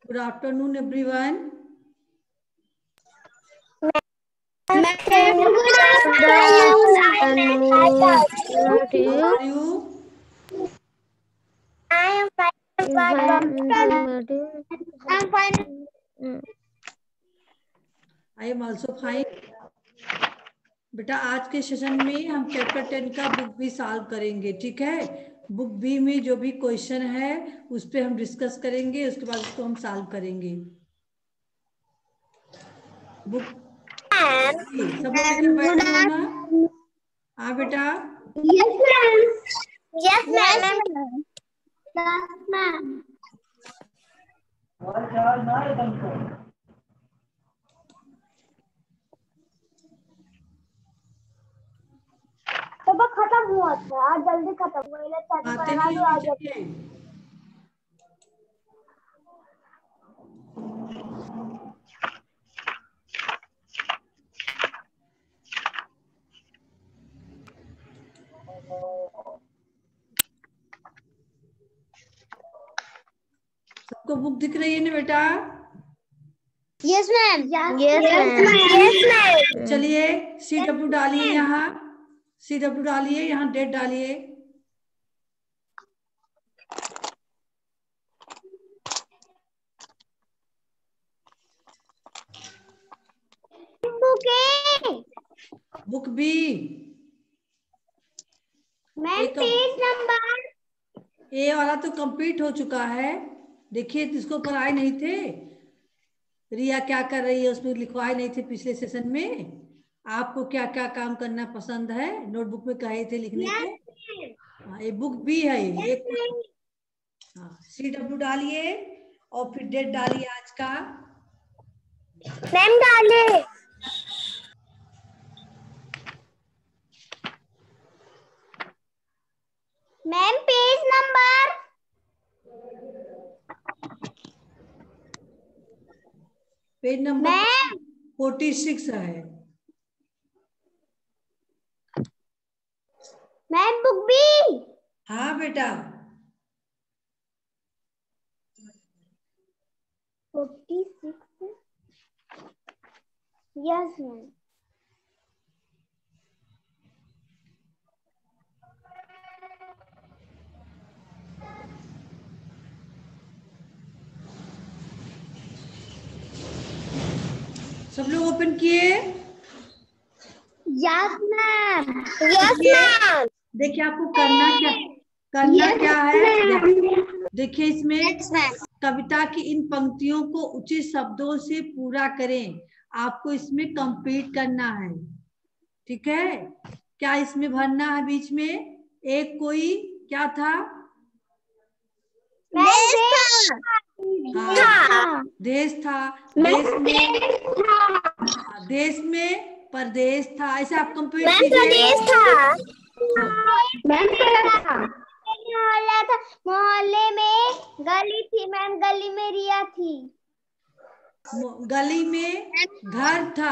Good afternoon, everyone. Good afternoon. How are you? I am fine. I am also fine. बेटा आज के session में हम chapter 10 का बुक भी सॉल्व करेंगे, ठीक है। बुक बी में जो भी क्वेश्चन है उस पे हम डिस्कस करेंगे, उसके बाद उसको हम सॉल्व करेंगे। बुक सब लोग लेकर बैठे हो ना? हाँ बेटा। Yes, ma'am. Yes, ma'am. Yes, ma'am. सबक खत्म हुआ था, आज जल्दी खत्म हुआ। आते नहीं हो नीचे के? सबको बुक दिख रही है ना बेटा? Yes, ma'am. Yes, ma'am. चलिए CW डालिए, यहाँ CW डालिए, यहाँ डेट डालिए। Book B ma'am page number A वाला तो कंप्लीट हो चुका है। देखिए इसको ऊपर आए नहीं थे, रिया क्या कर रही है उसमें लिखवाए नहीं थे पिछले सेशन में। आपको क्या क्या काम करना पसंद है नोटबुक में कहे थे लिखने के। हाँ ये बुक बी है एक। हाँ CW डालिए और फिर डेट डालिए आज का। मैम डाले। Ma'am page number page number 46 है। Ma'am book B. हाँ बेटा 46। Yes ma'am. सब लोग ओपन किए? Yes ma'am. Yes ma'am. देखिए आपको करना क्या है। देखिए इसमें कविता की इन पंक्तियों को उचित शब्दों से पूरा करें। आपको इसमें कंप्लीट करना है, ठीक है। क्या इसमें भरना है बीच में? एक कोई क्या था? देश था। देश में परदेश था, ऐसा आप कंप्लीट कीजिए। मोहल्ला था, मोहल्ले में गली थी मैम, गली में रिया थी। गली में घर था,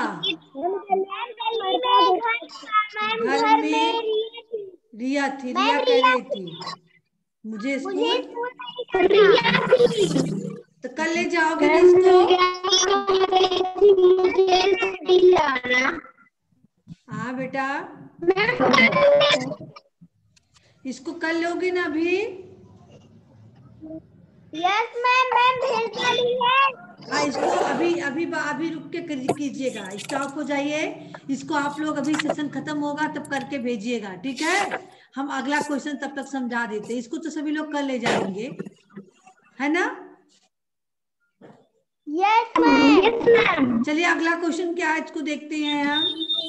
घर में रिया थी। रिया कह रही थी मुझे स्कूल तो कल ले जाओगे ना इसको? हाँ बेटा इसको कल लोगे ना अभी? यस मैम, मैम भेज डाली है। हाँ इसको अभी अभी अभी रुक के कीजिएगा, स्टॉप हो जाइए। इसको आप लोग अभी सेशन खत्म होगा तब करके भेजिएगा, ठीक है। हम अगला क्वेश्चन तब तक समझा देते। इसको तो सभी लोग कल ले जाएंगे, है ना? Yes ma'am. चलिए अगला क्वेश्चन क्या है इसको देखते हैं हम।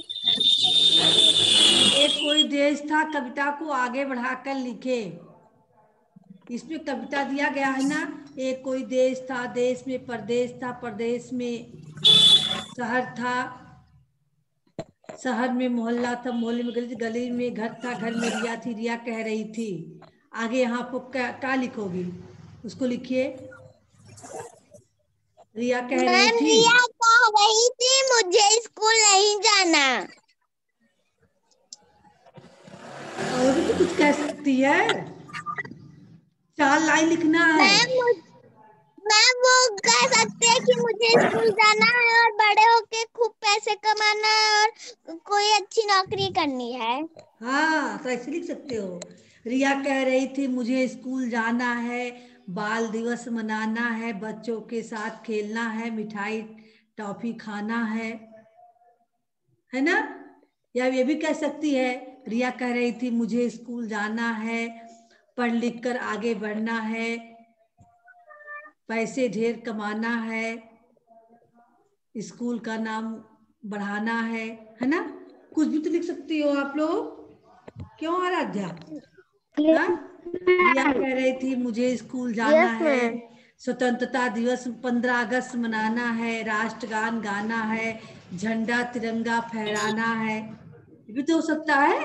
एक कोई देश था, कविता को आगे बढ़ाकर लिखे। इसमें कविता दिया गया है ना। एक कोई देश था, देश में परदेश था, परदेश में शहर था, शहर में मोहल्ला था, मोहल्ले में गली, गली में घर था, घर में रिया थी। रिया कह रही थी। आगे यहाँ पर क्या लिखोगी उसको लिखिए। रिया कह रही थी। रिया कह रही थी मुझे स्कूल नहीं जाना। और भी तो कुछ कह सकती है, 4 लाइन लिखना है। मैम वो कह सकते हैं कि मुझे स्कूल जाना है और बड़े होके खूब पैसे कमाना है और कोई अच्छी नौकरी करनी है। हाँ, तो ऐसे लिख सकते हो। रिया कह रही थी मुझे स्कूल जाना है, बाल दिवस मनाना है, बच्चों के साथ खेलना है, मिठाई टॉफी खाना है ना। या ये भी कह सकती है, रिया कह रही थी मुझे स्कूल जाना है, पढ़ लिख कर आगे बढ़ना है, पैसे ढेर कमाना है, स्कूल का नाम बढ़ाना है ना। कुछ भी तो लिख सकती हो आप लोग। क्यों आराध्या? हाँ, रिया कह रही थी मुझे स्कूल जाना है, स्वतंत्रता दिवस 15 अगस्त मनाना है, राष्ट्रगान गाना है, झंडा तिरंगा फहराना है। ये भी तो हो सकता है।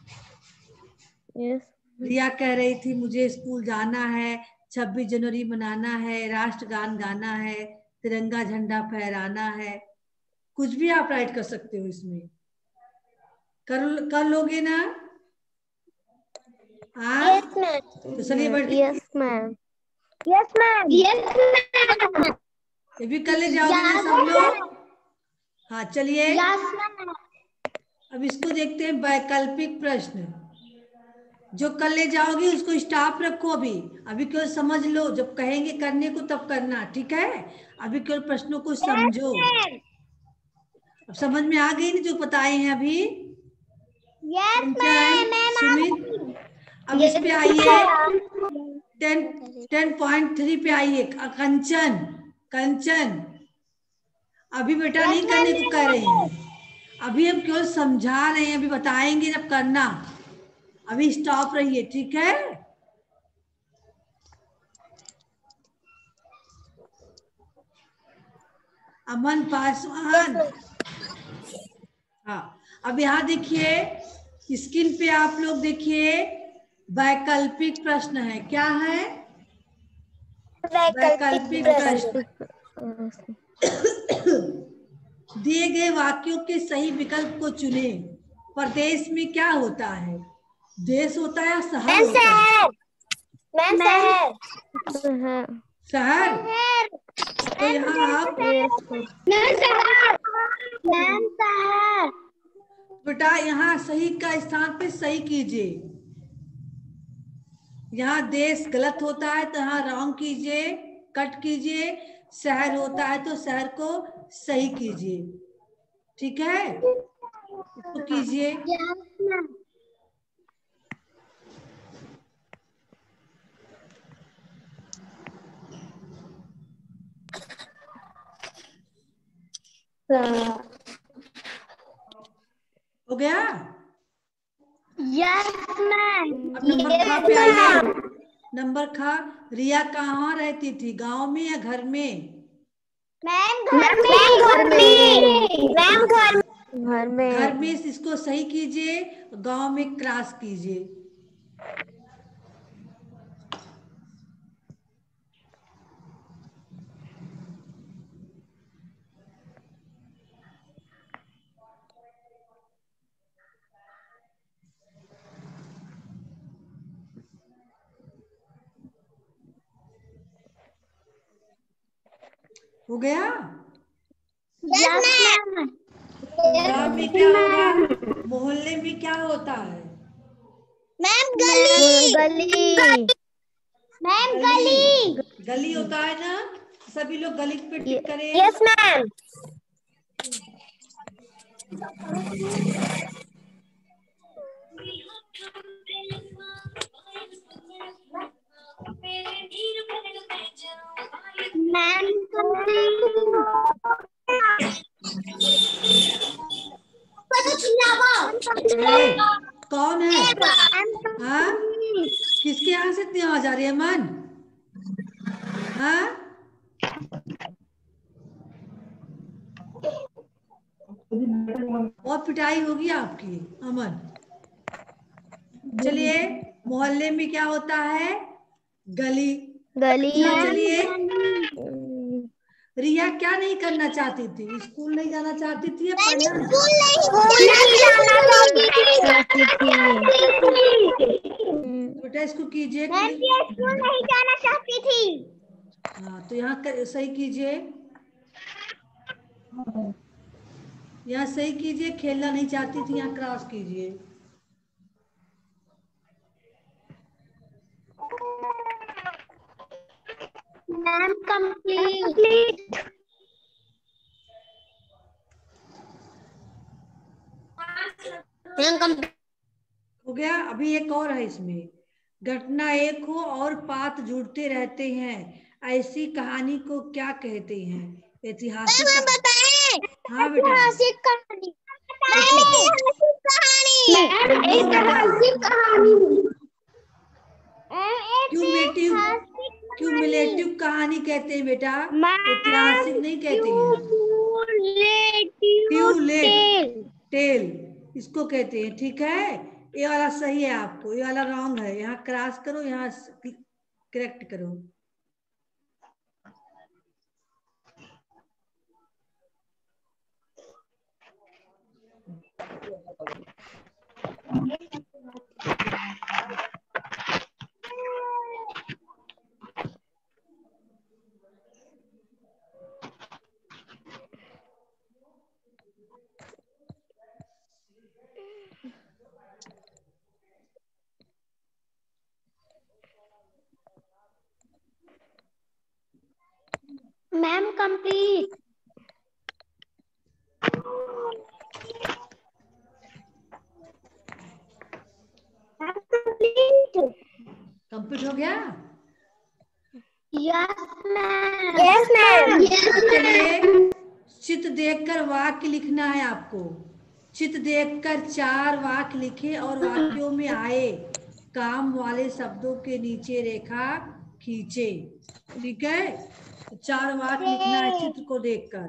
रिया कह रही थी मुझे स्कूल जाना है, 26 जनवरी मनाना है, राष्ट्रगान गाना है, तिरंगा झंडा फहराना है। कुछ भी आप राइट कर सकते हो इसमें। कर लोगे ना? हाँ, तो चलिए बढ़ के yes ma'am. Yes ma'am. Yes ma'am. ये भी कर ले जाओगे ना सब लोग? हाँ चलिए, यस मैम। अब इसको देखते हैं, वैकल्पिक प्रश्न। जो कर ले जाओगे उसको स्टॉप रखो। अभी अभी केवल समझ लो, जब कहेंगे करने को तब करना, ठीक है? अभी केवल प्रश्नों को समझो। अब समझ में आ गई ना जो बताए हैं अभी? यस कंचन, मैम। सुमित, अब इस पे आइए 10.3 पे आइए। कंचन, कंचन, अभी बेटा नहीं करने को कह रहे हैं, अभी हम केवल समझा रहे हैं, अभी बताएंगे जब करना। अभी स्टॉप रहिए, ठीक है? अमन पासवान। हाँ, अब यहाँ देखिए स्क्रीन पे आप लोग देखिए, वैकल्पिक प्रश्न है। क्या है? वैकल्पिक प्रश्न। दिए गए वाक्यों के सही विकल्प को चुने। प्रदेश में क्या होता है? देश होता है या शहर होता है? मैम शहर। शहर। तो यहाँ आप मैम शहर। बेटा यहाँ सही का स्थान पे सही कीजिए। यहाँ देश गलत होता है तो यहाँ रॉन्ग कीजिए, कट कीजिए। शहर होता है तो शहर को सही कीजिए, ठीक है? इसको कीजिए। हो गया? Yes ma'am. अब नंबर खा पे आइए। नंबर खा, रिया कहाँ रहती थी, गांव में या घर में? मैम घर में। घर में। मैम घर में। घर में इसको सही कीजिए, गांव में क्रॉस कीजिए। हो गया? Yes ma'am. गांव में क्या होगा, मोहल्ले में क्या होता है? मैम गली। गली। मैम गली। गली होता है ना। सभी लोग गली पे टिक करें। Yes ma'am. मैम कौन है? हाँ, किसके यहाँ से इतनी आवाज आ रही है? मन, हाँ, बहुत पिटाई होगी आपकी अमन। चलिए, मोहल्ले में क्या होता है? गली। गली। चलिए, रिया क्या नहीं करना चाहती थी? स्कूल नहीं जाना चाहती थी या पढ़ना नहीं चाहती थी? बेटा इसको कीजिए। स्कूल नहीं जाना चाहती थी। हाँ, तो यहाँ सही कीजिए, यहाँ सही कीजिए। खेलना नहीं चाहती थी, यहाँ क्रॉस कीजिए। Ma'am complete. मैम कंप्लीट हो गया। अभी एक और है इसमें, घटना एक हो और पात जुड़ते रहते हैं, ऐसी कहानी को क्या कहते हैं? ऐतिहासिक बताएं। हाँ बेटा, ऐतिहासिक कहानी। ऐतिहासिक ऐतिहासिक कहानी। क्यूमेटिव, क्यूमुलेटिव कहानी कहते हैं बेटा, ऐतिहासिक नहीं कहते हैं। ट्यूलेट टेल इसको कहते हैं, ठीक है। ये वाला सही है, आपको ये वाला रॉन्ग है। यहाँ क्रॉस करो, यहाँ करेक्ट करो। Ma'am complete. कंप्लीट हो गया। Yes ma'am. Yes ma'am. चलिए, चित्र देखकर वाक्य लिखना है आपको। चित्र देखकर 4 वाक्य लिखे और वाक्यों में आए काम वाले शब्दों के नीचे रेखा खींचे, ठीक है। तो 4 वाक्य लिखना है चित्र को देखकर।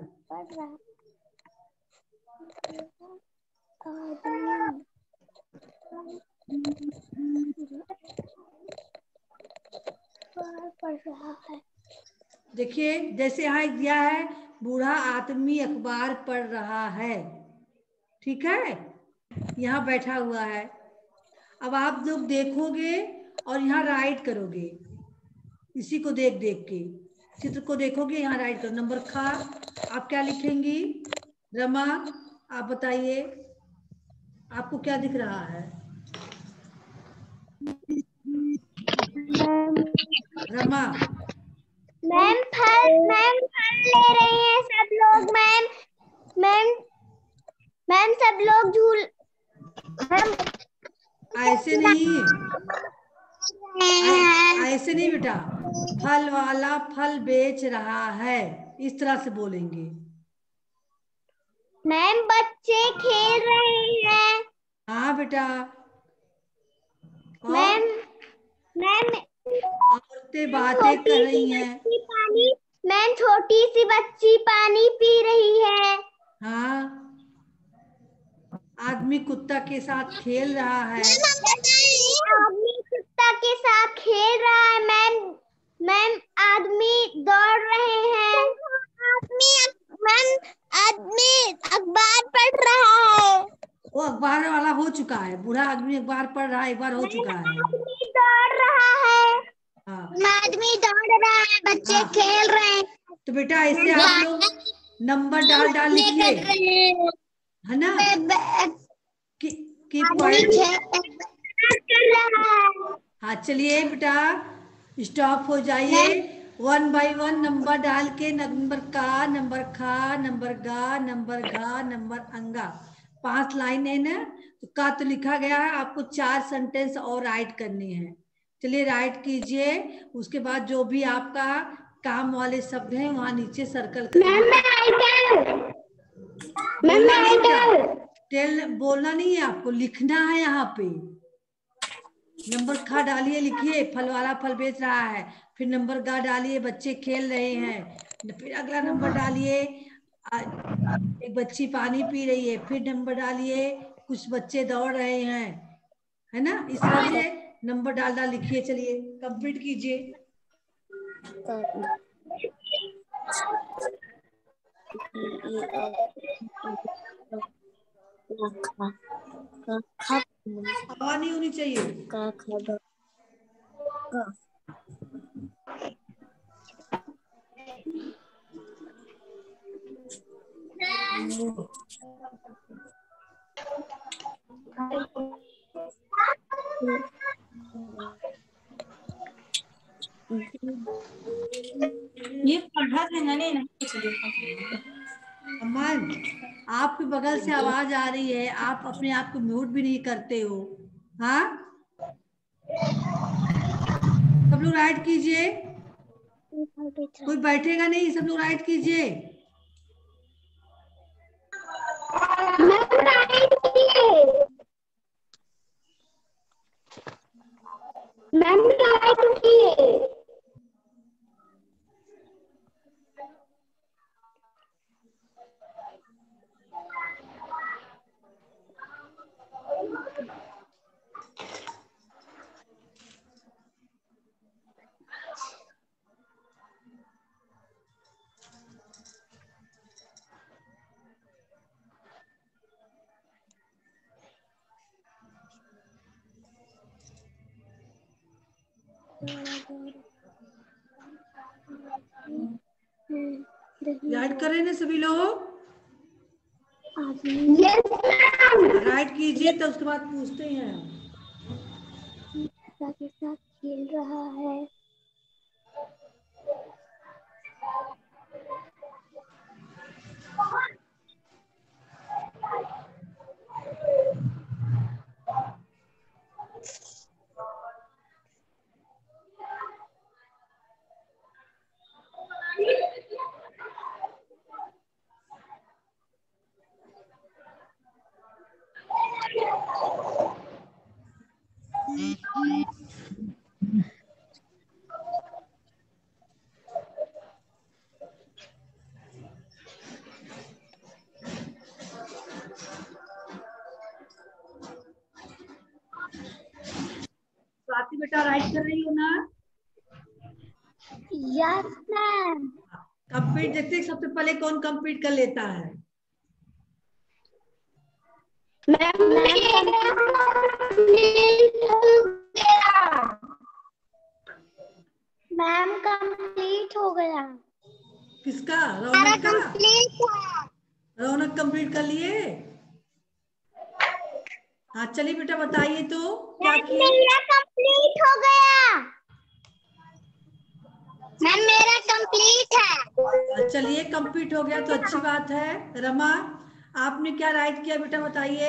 देखिए, जैसे यहाँ दिया है, बूढ़ा आदमी अखबार पढ़ रहा है, ठीक है, यहाँ बैठा हुआ है। अब आप लोग देखोगे और यहाँ राइट करोगे, इसी को देख देख के चित्र को देखोगे, यहाँ राइट करो। नंबर खा, आप क्या लिखेंगी? रमा, आप बताइए, आपको क्या दिख रहा है? रमा, मैम फल ले रहे हैं सब लोग। मैम मैम मैम सब लोग झूल। ऐसे नहीं, ऐसे नहीं बेटा, फल वाला फल बेच रहा है, इस तरह से बोलेंगे। मैम बच्चे खेल रहे हैं। हाँ बेटा। मैम मैम औरतें बातें कर रही हैं। पानी। मैम छोटी सी बच्ची पानी पी रही है। हाँ, आदमी कुत्ता के साथ खेल रहा है। आदमी कुत्ता के साथ खेल रहा है। मैम आदमी दौड़ रहे हैं। आदमी अखबार पढ़ रहा है। वो अखबार वाला हो चुका है, बूढ़ा आदमी अखबार पढ़ रहा है, एक बार हो चुका है। आदमी दौड़ रहा है। हाँ, आदमी दौड़ रहा है, बच्चे हाँ। खेल रहे हैं। तो बेटा ऐसे आप लोग नंबर डाल डाल लिखिए, है ना, कि पॉइंट। हाँ, चलिए बेटा, स्टॉप हो जाइए। 1 बाय 1 नंबर डाल के, नंबर का, नंबर खा, नंबर गा, नंबर घा, नंबर अंगा। 5 लाइन है ना, तो का तो लिखा गया है, आपको 4 सेंटेंस और राइट करने हैं। चलिए राइट कीजिए, उसके बाद जो भी आपका काम वाले शब्द हैं वहां नीचे सर्कल कर। बोलना नहीं बेटा, बोलना नहीं है आपको, लिखना है। यहाँ पे नंबर खा डालिए, लिखिए फल वाला फल बेच रहा है, फिर नंबर गा डालिए बच्चे खेल रहे हैं, फिर अगला नंबर डालिए एक बच्ची पानी पी रही है, फिर नंबर डालिए कुछ बच्चे दौड़ रहे हैं, है ना। इस तरह से नंबर डाल डाल लिखिए। चलिए कंप्लीट कीजिए। हवा नहीं होनी चाहिए। ये पढ़ा था ना नहीं अमन, आपके बगल से आवाज आ रही है, आप अपने आप को म्यूट भी नहीं करते हो। हाँ, सब लोग राइट कीजिए, कोई बैठेगा नहीं, सब लोग राइट कीजिए। मैम राइट किए। राइट कर रहे हैं ना सभी लोग? राइट कीजिए तो उसके बाद पूछते हैं। के साथ खेल रहा है। स्वाति बेटा राइट कर रही हो ना? Yes ma'am. कंप्लीट देखते हैं सबसे पहले कौन कंप्लीट कर लेता है। मैम कंप्लीट हो गया। किसका? रौनक का? कंप्लीट है। रौनक कंप्लीट कर लिए? हाँ चलिए बेटा बताइए तो क्या किए? मेरा कंप्लीट हो गया। मैम मेरा कंप्लीट है। चलिए कंप्लीट हो गया तो अच्छी बात है। रमा, आपने क्या राइट किया बेटा बताइए?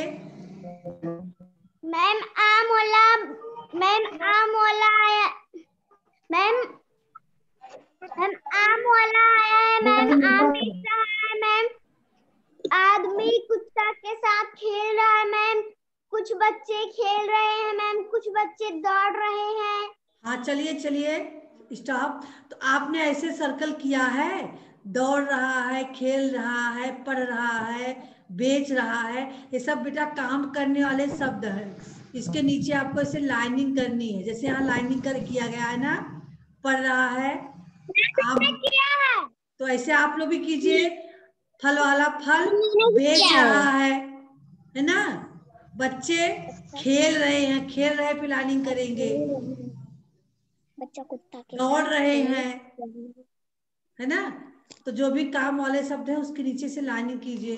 मैम आम वाला, मैम आम वाला आया, मैम आम वाला आया है। मैम आम बेच रहा है। मैम आदमी कुत्ता के साथ खेल रहा है। मैम कुछ बच्चे खेल रहे हैं। मैम कुछ बच्चे दौड़ रहे हैं। हाँ चलिए चलिए स्टॉप। तो आपने ऐसे सर्कल किया है, दौड़ रहा है, खेल रहा है, पढ़ रहा है, बेच रहा है, ये सब बेटा काम करने वाले शब्द हैं। इसके नीचे आपको ऐसे लाइनिंग करनी है, जैसे यहाँ लाइनिंग कर किया गया है ना, पढ़ रहा है आप, किया है तो ऐसे आप लोग भी कीजिए। फल वाला फल बेच रहा है ना? बच्चे खेल रहे हैं, खेल रहे पे लाइनिंग करेंगे। बच्चा कुत्ता के दौड़ साथ रहे हैं, है ना? तो जो भी काम वाले शब्द है उसके नीचे से लाइनिंग कीजिए।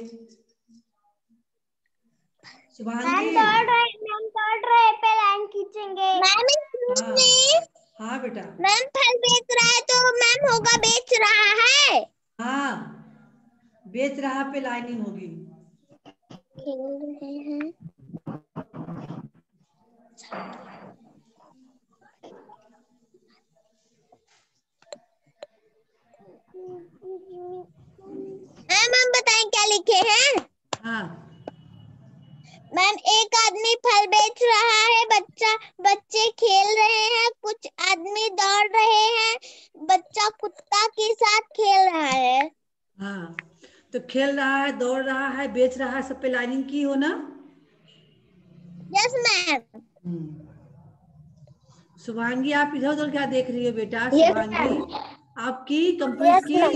शुभांगी, मैम दौड़ रहे पे लाइन खींचेंगे। हाँ हाँ बेटा, मैम फल बेच रहा है तो मैम होगा बेच रहा है। हाँ बेच रहा पे लाइनिंग होगी। खेल रहे हैं। मैम हम बताएं क्या लिखे हैं? हाँ मैम एक आदमी फल बेच रहा है। बच्चे खेल रहे हैं। कुछ आदमी दौड़ रहे हैं। बच्चा कुत्ता के साथ खेल रहा है। हाँ, तो खेल रहा है, दौड़ रहा है, बेच रहा है, सब पे लाइनिंग की हो ना? Yes ma'am. शुभांगी आप इधर उधर क्या देख रही हो बेटा? शुभांगी आपकी कंप्लीट की?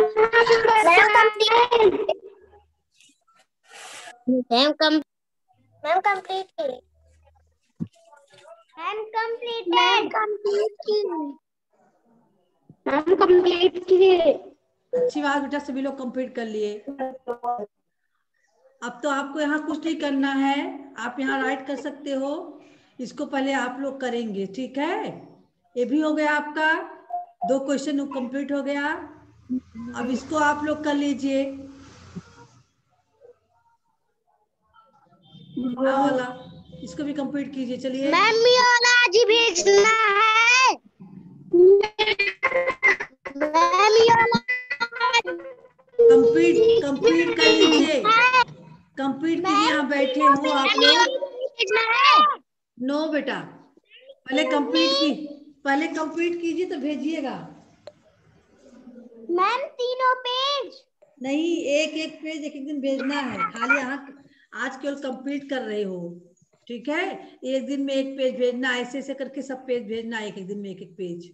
मैम कंप्लीट की। मैम कंप्लीट अच्छी बात बेटा, सभी लोग कंप्लीट कर लिए। अब तो आपको यहाँ कुछ नहीं करना है, आप यहाँ राइट कर सकते हो। इसको पहले आप लोग करेंगे, ठीक है। ये भी हो गया आपका, 2 क्वेश्चन कंप्लीट हो गया। अब इसको आप लोग कर लीजिए, आ वाला, इसको भी कंप्लीट कीजिए। चलिए मैम ये वाला आज ही भेजना है। मैम ये वाला कंप्लीट कंप्लीट कर लीजिए, कंप्लीट कीजिए। मैम यहाँ बैठे हो आप लोग। भेजना है। नो बेटा, पहले कंप्लीट कीजिए तो भेजिएगा। मैम तीनों पेज नहीं, एक एक पेज एक एक दिन भेजना है। खाली यहाँ आज केवल कंप्लीट कर रहे हो, ठीक है। एक दिन में एक पेज भेजना, ऐसे ऐसे करके सब पेज भेजना, एक एक दिन में एक एक पेज।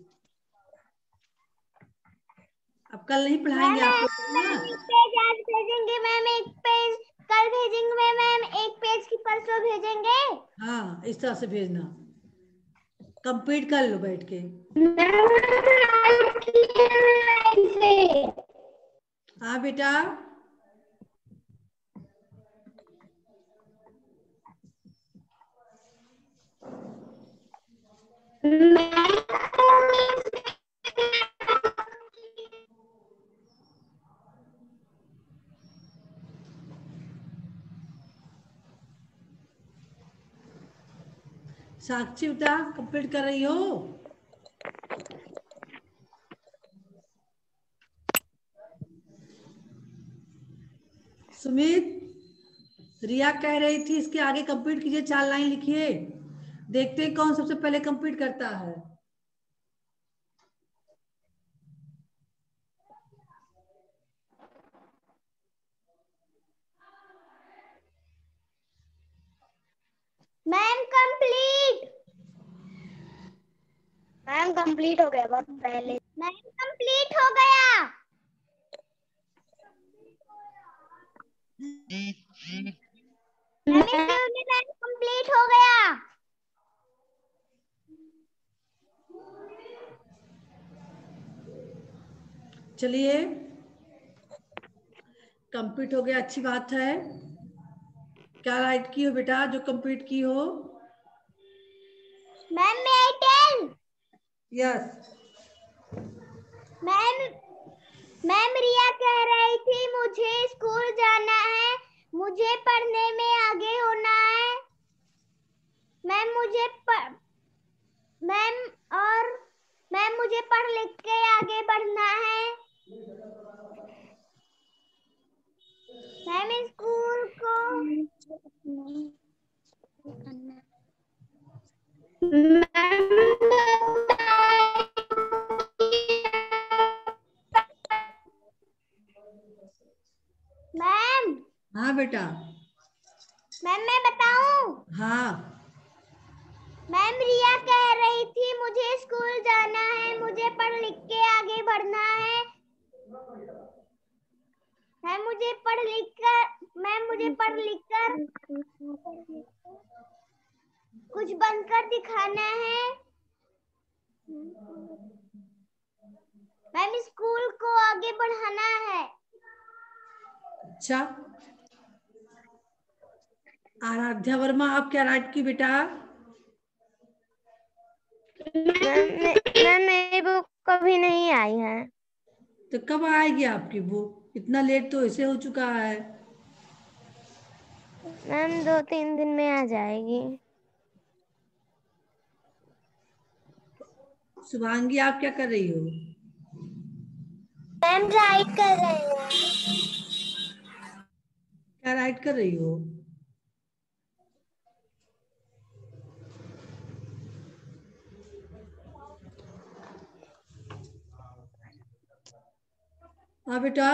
अब कल नहीं पढ़ाएंगे मैम आपको ना। एक पेज आज भेजेंगे मैम, एक पेज कल भेजेंगे मैम, एक पेज की परसों भेजेंगे। हाँ, इस तरह से भेजना, कंप्लीट कर लो बैठ के। हाँ बेटा, साक्षी बेटा कंप्लीट कर रही हो? सुमित, रिया कह रही थी इसके आगे कंप्लीट कीजिए, 4 लाइन लिखिए, देखते हैं कौन सबसे पहले कंप्लीट करता है। मैम कंप्लीट, मैम कंप्लीट हो गया बहुत पहले। मैम कंप्लीट हो गया। मैम कंप्लीट हो गया। चलिए, कंप्लीट हो गया, अच्छी बात है। क्या राइट की हो बेटा जो कंप्लीट की हो? मैम मैं I tell. Yes. Ma'am ma'am Riya कह रही थी मुझे स्कूल जाना है, मुझे पढ़ने में आगे होना है। मैम और मैम मुझे पढ़ लिख के आगे बढ़ना है। मैम स्कूल को मैम हाँ बेटा। मैम मैं बताऊं। हाँ। मैम रिया कह रही थी मुझे स्कूल जाना है, मुझे पढ़ लिख के आगे बढ़ना है। मैम मुझे पढ़ लिख कर कुछ बनकर दिखाना है। मैम स्कूल को आगे बढ़ाना है। अच्छा, आराध्या वर्मा, आप क्या राइट की बेटा? मैम मेरी बुक कभी नहीं आई है। तो कब आएगी आपकी बुक? इतना लेट तो ऐसे हो चुका है। मैम 2-3 दिन में आ जाएगी। शुभांगी, आप क्या कर रही हो? मैम राइट कर रहे हैं। क्या राइट कर रही हो? हाँ बेटा,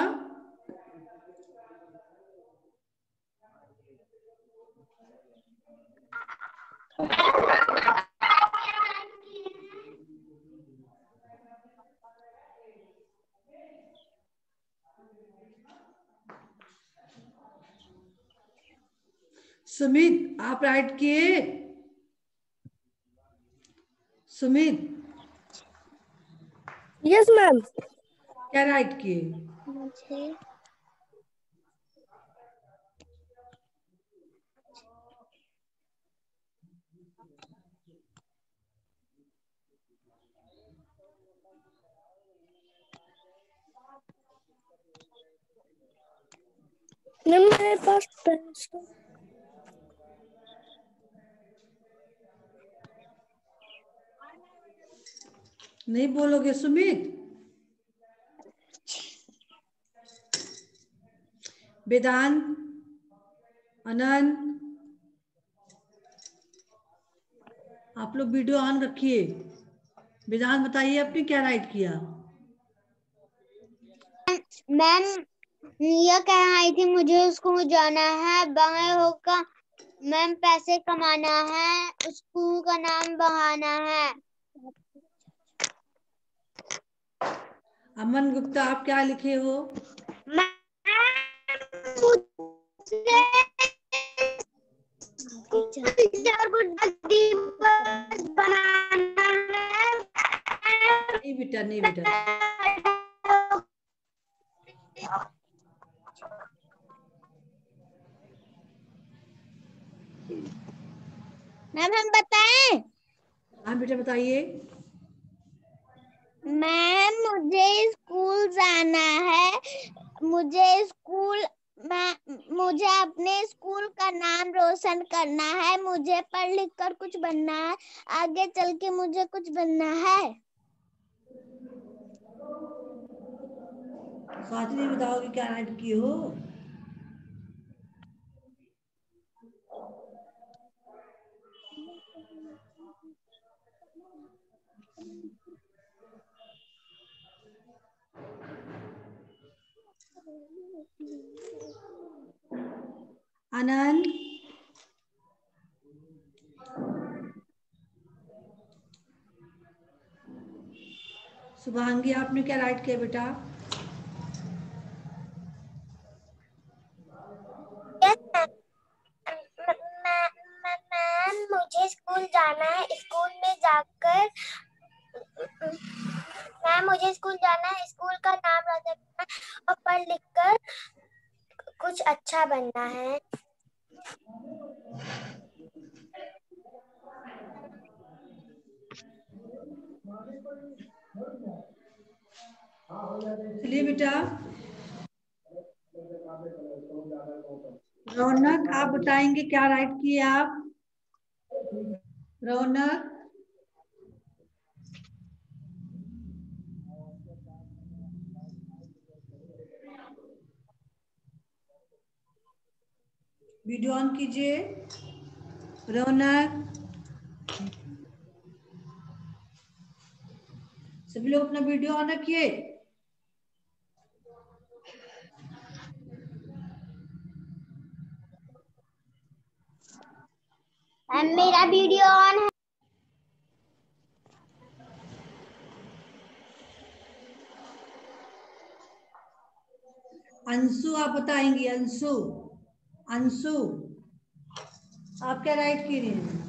सुमित आप राइट किए? Sumit, yes ma'am. क्या राइट किए? मुझे मेरे पास पेंसिल नहीं बोलोगे सुमित? वेदांत, अनंत, आप लोग वीडियो ऑन रखिए। वेदांत बताइए आपने क्या राइट किया? मैम ये कह रही थी मुझे स्कूल जाना है, बड़े होकर मैम पैसे कमाना है, स्कूल का नाम बढ़ाना है। अमन गुप्ता आप क्या लिखे हो? नहीं बेटा, नहीं बेटा। मैम हम बताएं? हाँ बेटा बताइए। मैम मुझे स्कूल जाना है, मुझे अपने स्कूल का नाम रोशन करना है, मुझे पढ़ लिख कर कुछ बनना है, आगे चल के मुझे कुछ बनना है। साथ नहीं बताओगे क्या राइट की हो? आनंद, शुभांगी आपने क्या राइट किया बेटा? मैम मुझे स्कूल जाना है, स्कूल में जाकर मैम मुझे स्कूल जाना है, स्कूल का नाम रोशन करना है और पढ़ लिख कर कुछ अच्छा बनना है। चलिए बेटा। रौनक आप बताएंगे क्या राइट किए आप? रौनक, वीडियो ऑन कीजिए। रौनक, सभी लोग अपना वीडियो ऑन रखिए। मेरा वीडियो ऑन है। अंशु आप बताएंगी। अंशु, अंशु आप क्या राइट की रही हैं?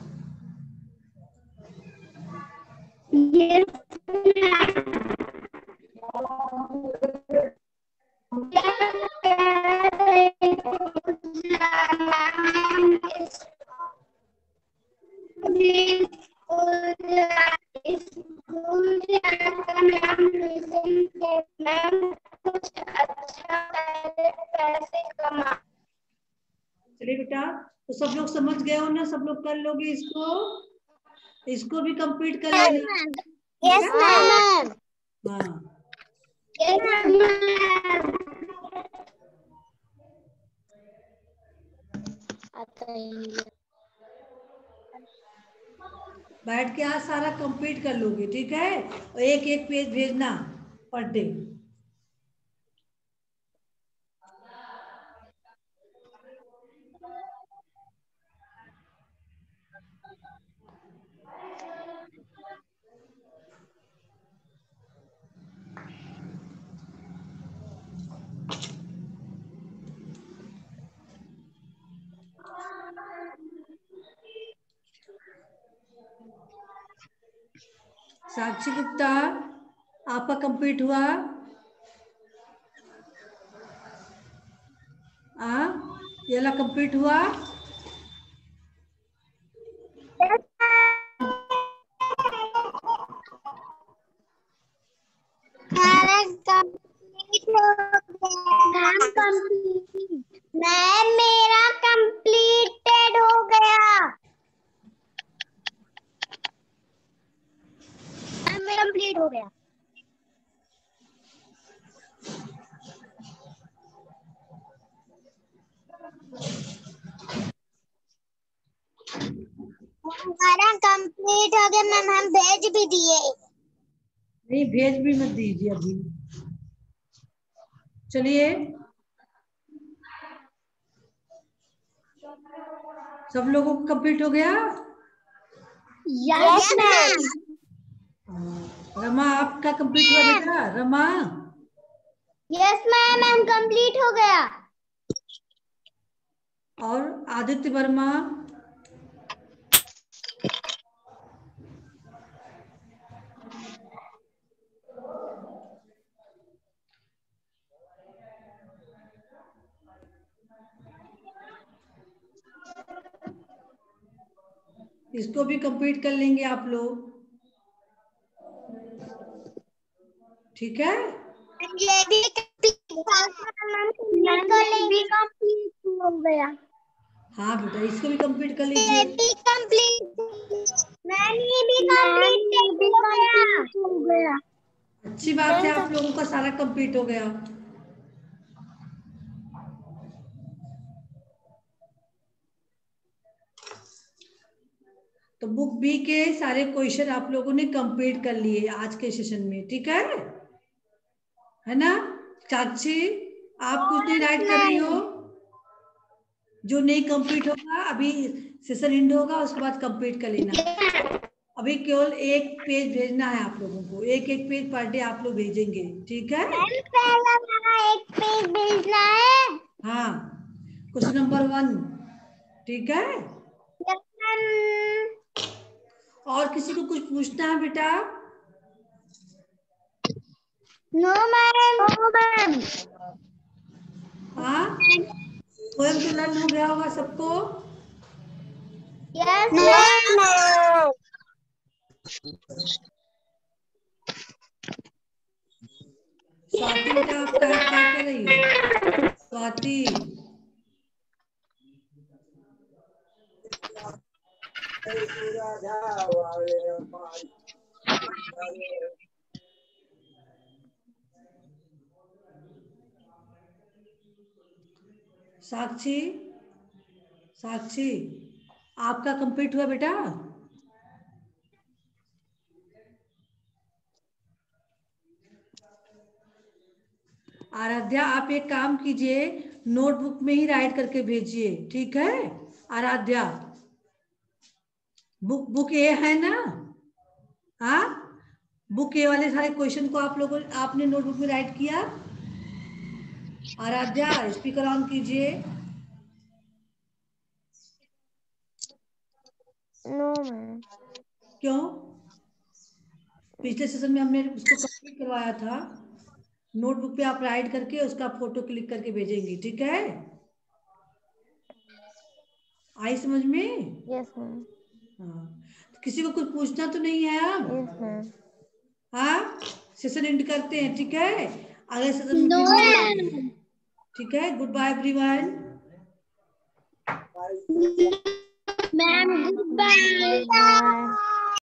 चलिए बेटा, तो सब लोग समझ गए हो ना? सब लोग कर लोगे इसको? इसको भी कंप्लीट कर लेना। Yes ma'am. हाँ, बैठ के आज सारा कंप्लीट कर लोगे, ठीक है? और एक एक पेज भेजना पर डे। साक्षी गुप्ता आपका कंप्लीट हुआ? ये वाला कंप्लीट हुआ? हमारा कंप्लीट हो गया मैम, हम भेज भी दिए। नहीं, भेज भी मत दीजिए अभी। चलिए, सब लोगों को कंप्लीट हो गया? Yes ma'am. रमा, आपका कंप्लीट हुआ बेटा? रमा? यस मैम, कंप्लीट हो गया। और आदित्य वर्मा? इसको भी कंप्लीट कर लेंगे आप लोग, ठीक है? ये भी कंप्लीट हो गया। हाँ बेटा, इसको भी कंप्लीट कर ये लीजिए। भी कंप्लीट मैम, ये भी कंप्लीट हो गया। अच्छी बात है, आप लोगों का सारा कंप्लीट हो गया। तो बुक बी के सारे क्वेश्चन आप लोगों ने कंप्लीट कर लिए आज के सेशन में, ठीक है ना? चाची, आप कुछ नहीं राइट कर रही हो? जो नहीं कंप्लीट होगा, अभी सेशन एंड होगा, उसके बाद कंप्लीट कर लेना। अभी केवल एक पेज भेजना है आप लोगों को, एक एक पेज पर डे आप लोग भेजेंगे, ठीक है? पहला वाला एक पेज भेजना है। हाँ, क्वेश्चन नंबर 1, ठीक है? और किसी को कुछ पूछना है बेटा? No ma'am. No ma'am. हाँ, पोएम तो लर्न हो गया होगा सबको? Yes ma'am. स्वाति बेटा, आप क्या कर रही हो? स्वाति, साक्षी, साक्षी, आपका कंप्लीट हुआ बेटा? आराध्या, आप एक काम कीजिए, नोटबुक में ही राइट करके भेजिए, ठीक है? आराध्या, बुक ए है ना? हाँ, बुक ए वाले सारे क्वेश्चन को आप लोगों आपने नोटबुक में राइट किया? आराध्या, स्पीकर ऑन कीजिए। No ma'am. क्यों? पिछले सेशन में हमने उसको कंप्लीट करवाया था। नोटबुक पे आप राइट करके उसका फोटो क्लिक करके भेजेंगी, ठीक है? आई समझ में? Yes ma'am. हाँ, तो किसी को कुछ पूछना तो नहीं है अब? Yes ma'am. हाँ, सेशन एंड करते हैं, ठीक है? अगले सेशन में नो फिर मैम। मिलेंगे, ठीक है? Goodbye everyone. Ma'am good bye.